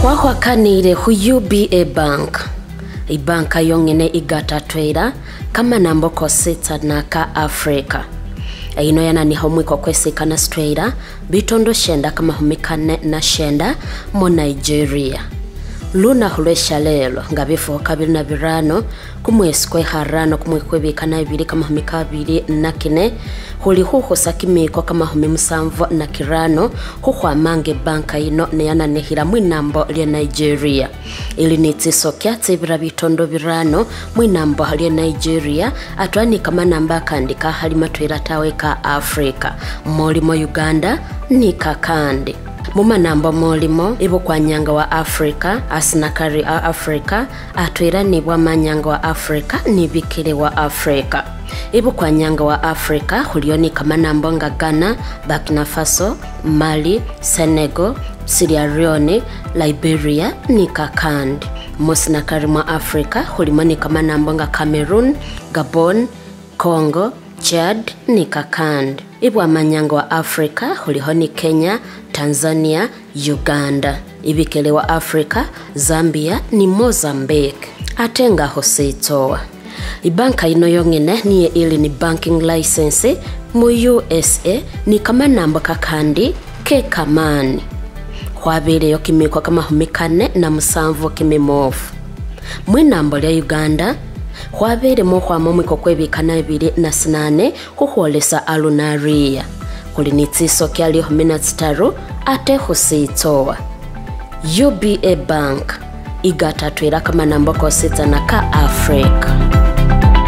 Kwahwakanire hu UBA Bank. Ibanka yongene igatatwera kama namboko sita naka Afrika. Ino yana ni homwiko kwesikana straighta bitondo shenda kama humikane na shenda mo Nigeria. Luna hulesha lelo ngabifo kabiri na birano kumwesi kwe harano kumwekwe bikana ibiri kama humikabiri na kine huli huho sakimiko kama humimusamvo na kirano huhwa mange banka ino neyana nehira mwinambo lia Nigeria. Ili nitiso kiati vira bitondo birano mwinambo lia Nigeria atuani kama namba kandika halimatuira tawe ka Afrika. Molimo Uganda ni kakandi. Muma namba molimo ibo kwa nyanga wa Afrika asinakari a Afrika atwira nibwa manyanga wa Afrika nibikire wa Afrika. Ibo kwa nyanga wa Afrika hulioni kama namba nga Ghana, Burkina Faso, Mali, Senegal, Sierra Leone, Liberia ni kakandi. Musinakari mwa Afrika hulimoni kama namba nga Cameroon, Gabon, Congo, Chad ni kakandi. Ibwa manyanga wa Afrika hulihoni Kenya, Tanzania, Uganda. Ibikele wa Afrika, Zambia ni Mozambique. Atenga hositoa. Ibanka ino yongene niye ili ni banking license mu USA ni kama namba kakandi ke kamani. Hwabele yokimikwa kama humikane na musamvo kimimofu. Mwinambo ya Uganda hwabele mohwa mwiko kwebikana ibiri na sinane huholesa alunaria. Kulinitiso kiali humina zitaru ate husitoa. UBA Bank igatatwira kama namboko sita na ka Afrika.